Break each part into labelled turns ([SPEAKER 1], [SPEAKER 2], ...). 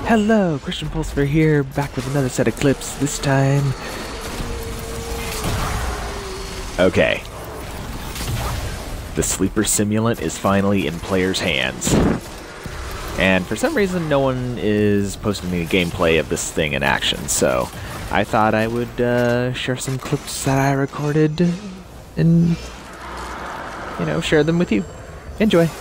[SPEAKER 1] Hello, Christian Pulsifer here, back with another set of clips, this time... Okay. The Sleeper Simulant is finally in players' hands. And for some reason, no one is posting any gameplay of this thing in action, so I thought I would share some clips that I recorded and, you know, share them with you. Enjoy!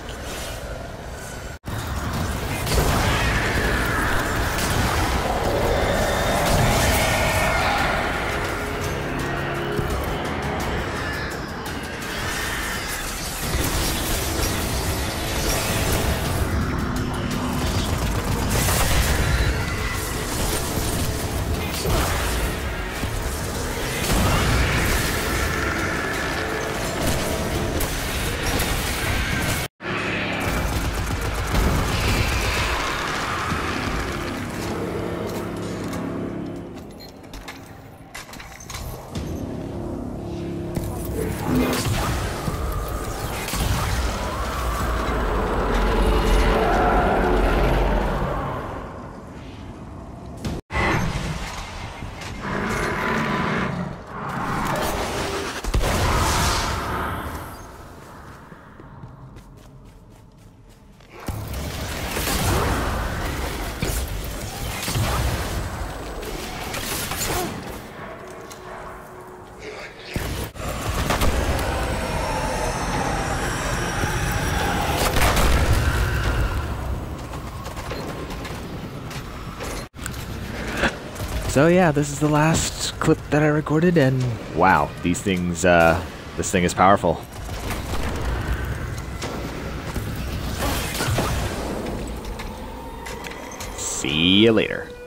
[SPEAKER 1] So yeah, this is the last clip that I recorded, and wow, these things, this thing is powerful. See you later.